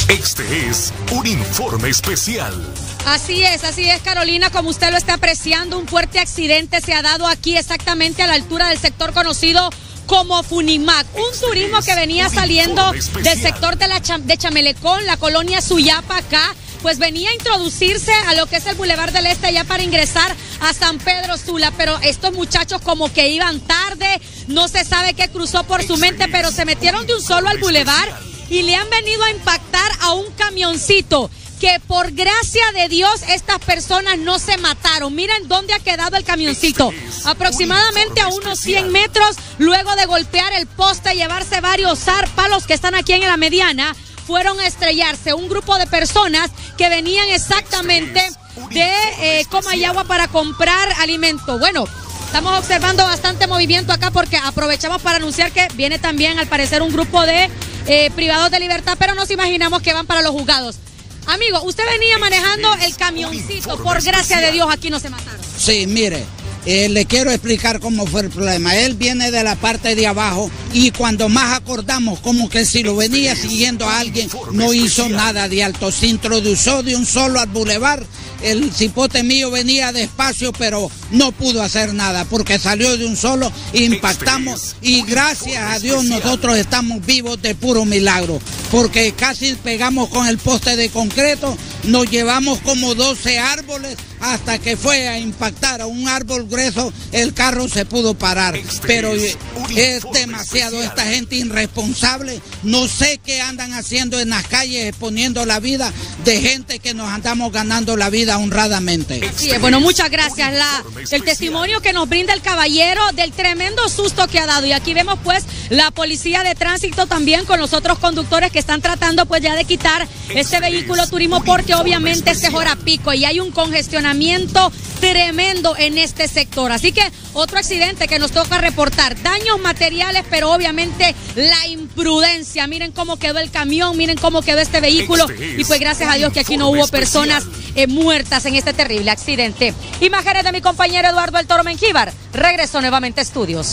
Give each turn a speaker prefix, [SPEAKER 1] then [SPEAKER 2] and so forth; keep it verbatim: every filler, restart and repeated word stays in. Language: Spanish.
[SPEAKER 1] Este es un informe especial.
[SPEAKER 2] Así es, así es, Carolina, como usted lo está apreciando, un fuerte accidente se ha dado aquí exactamente a la altura del sector conocido como Funimac, un turismo que venía saliendo del sector de, la Cham de Chamelecón, la colonia Suyapa acá, pues venía a introducirse a lo que es el Boulevard del Este ya para ingresar a San Pedro Sula, pero estos muchachos como que iban tarde, no se sabe qué cruzó por su mente, pero se metieron de un solo al Boulevard y le han venido a impactar a un camioncito. Que por gracia de Dios estas personas no se mataron. Miren dónde ha quedado el camioncito. Aproximadamente a unos cien metros, luego de golpear el poste y llevarse varios palos que están aquí en la mediana, fueron a estrellarse. Un grupo de personas que venían exactamente de eh, Comayagua para comprar alimento. Bueno, estamos observando bastante movimiento acá porque aprovechamos para anunciar que viene también al parecer un grupo de eh, privados de libertad, pero nos imaginamos que van para los juzgados. Amigo, usted venía manejando el camioncito, por gracia de Dios aquí no se mataron.
[SPEAKER 3] Sí, mire, eh, le quiero explicar cómo fue el problema. Él viene de la parte de abajo y cuando más acordamos, como que si lo venía siguiendo a alguien, no hizo nada de alto. Se introdujo de un solo al bulevar. El cipote mío venía despacio, pero no pudo hacer nada porque salió de un solo, impactamos y gracias a Dios nosotros estamos vivos de puro milagro, porque casi pegamos con el poste de concreto, nos llevamos como doce árboles hasta que fue a impactar a un árbol grueso, el carro se pudo parar, pero es demasiado esta gente irresponsable, no sé qué andan haciendo en las calles exponiendo la vida de gente que nos andamos ganando la vida honradamente.
[SPEAKER 2] Así es, bueno, muchas gracias. La, el testimonio que nos brinda el caballero del tremendo susto que ha dado. Y aquí vemos pues la policía de tránsito también con los otros conductores que están tratando pues ya de quitar este vehículo turismo porque obviamente este es hora pico y hay un congestionamiento tremendo en este sector. Así que otro accidente que nos toca reportar. Daños materiales, pero obviamente la imprudencia. Miren cómo quedó el camión, miren cómo quedó este vehículo. Y pues gracias a Dios que aquí no hubo personas eh, muertas en este terrible accidente. Imágenes de mi compañero Eduardo El Toro Mengíbar. Regreso nuevamente a estudios.